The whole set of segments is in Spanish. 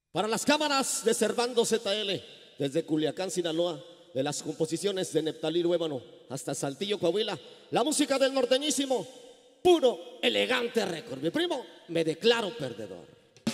Para las cámaras de Servando ZL, desde Culiacán, Sinaloa, de las composiciones de Neptalí Ruébano hasta Saltillo, Coahuila, la música del norteñísimo, puro elegante récord. Mi primo, me declaro perdedor.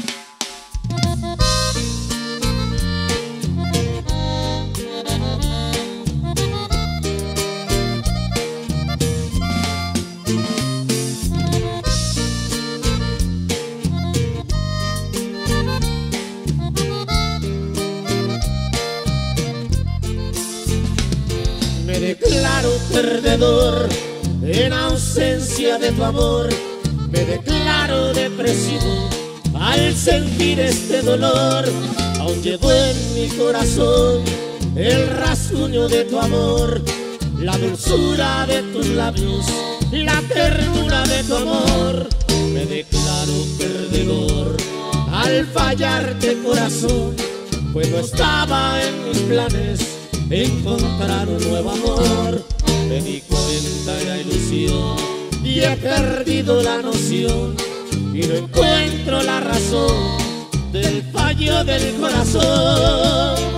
Me declaro perdedor en ausencia de tu amor. Me declaro depresivo al sentir este dolor. Aún llevo en mi corazón el rasguño de tu amor, la dulzura de tus labios, la ternura de tu amor. Me declaro perdedor al fallarte, corazón, pues no estaba en mis planes encontrar un nuevo amor. Me di cuenta de la ilusión y he perdido la noción, y no encuentro la razón del fallo del corazón.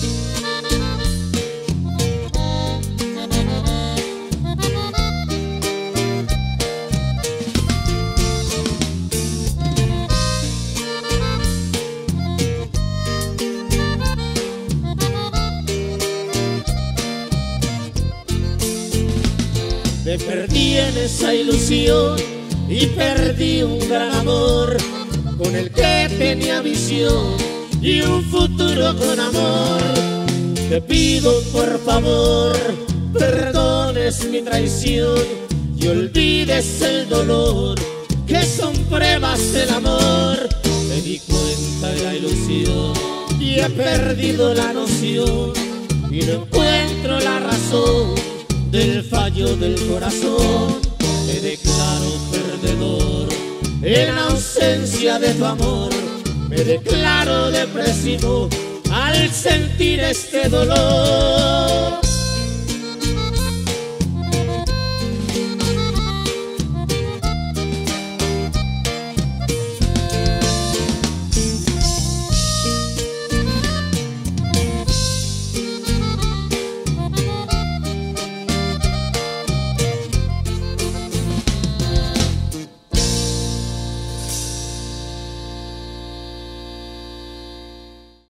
Me perdí en esa ilusión y perdí un gran amor, con el que tenía visión y un futuro con amor. Te pido por favor, perdones mi traición y olvides el dolor, que son pruebas del amor. Me di cuenta de la ilusión y he perdido la noción, y no encuentro la razón del fallo del corazón. Me declaro perdedor en ausencia de tu amor. Me declaro depresivo al sentir este dolor.